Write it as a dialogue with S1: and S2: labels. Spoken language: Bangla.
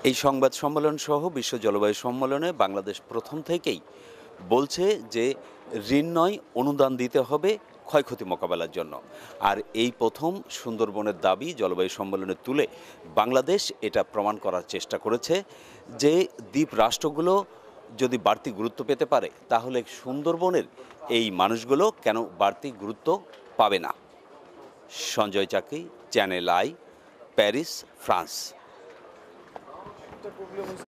S1: এই সংবাদ সম্মেলন সহ বিশ্ব জলবায়ু সম্মেলনে বাংলাদেশ প্রথম থেকেই বলছে যে ঋণ নয়, অনুদান দিতে হবে ক্ষয়ক্ষতি মোকাবেলার জন্য। আর এই প্রথম সুন্দরবনের দাবি জলবায়ু সম্মেলনে তুলে বাংলাদেশ এটা প্রমাণ করার চেষ্টা করেছে যে দ্বীপ রাষ্ট্রগুলো যদি বাড়তি গুরুত্ব পেতে পারে তাহলে সুন্দরবনের এই মানুষগুলো কেন বাড়তি গুরুত্ব পাবে না। সঞ্জয় চাকি, চ্যানেল আই, প্যারিস, ফ্রান্স।